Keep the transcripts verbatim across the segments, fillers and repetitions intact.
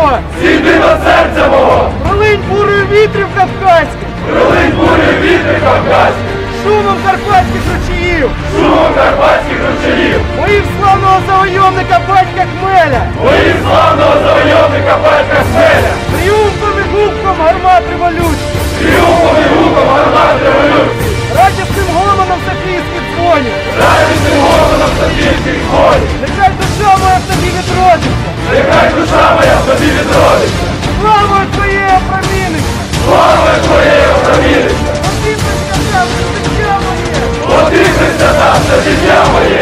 мого! Зійди до серця мого! Пролинь бурою вітрів кавказьких! Пролинь бурою вітрів кавказьких! Шумом карпатських ручаїв! Шумом карпатських ручаїв! Моїм славного завойовника батька Хмеля! Моїм славного завойовника батька Хмеля! Тріумфом і гуком гармат революції! Тріумфом і гуком гармат революції! Радісним гомоном софійських дзвонів! Радісним гомоном софійських дзвонів! Нехай душа моя в тобі відродиться! Нехай душа моя в тобі відродиться! Славою твоєю опроміниться! Славою твоєю опроміниться! Один присвятав за життя моє!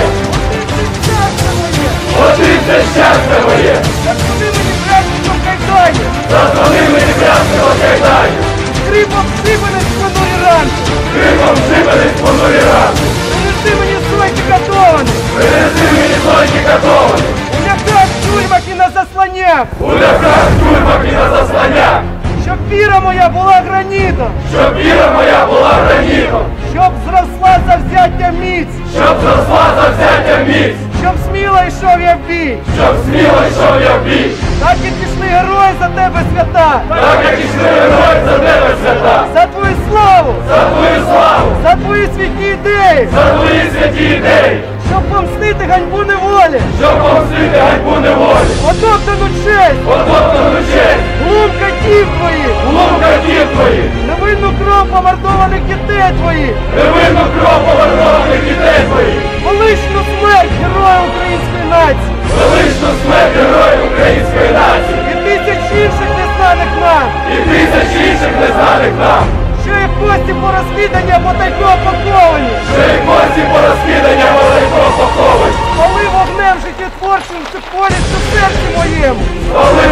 Один це щастя моє! Зазвони мені братством кайдані! Зазвони мені братством кайдані! Скрипом сипанець в понурі ранку! Скрипом сипанець в понурі ранку! Принеси мені сойки катовані! Принеси мені сойки катовані! У ляках, тюрьмах і на засланнях! У ляках, тюрьмах і на засланнях! Щоб віра моя була гранітом! Щоб віра моя була гранітом! Щоб зросла завзяття міць! Щоб зросла завзяття міць! Щоб сміло йшов я в бій! Щоб сміло йшов я в бій! Так і пішли герої за тебе свята! Так як ішли герої за тебе свята! За твою славу! За твою славу! За твої святі ідеї! За твої святі ідеї! Щоб помстити ганьбу неволі! Щоб помстити ганьбу неволі! Потоптану честь! Потоптану честь! Глум катів твоїх! Глум катів твоїх! Невинну кров помордованих дітей твоїх! Невинну кров помордованих дітей твоїх! Величну смерть героя української нації! Величну смерть героїв української нації! І тисяч інших незнаних нам! І тисяч інших незнаних нам! Що їх кості по розслідання потайко поховані! Що їх кості по розкидання великого поховані! Коли вогнем життєтворчим ти політься в серці моєму! Коли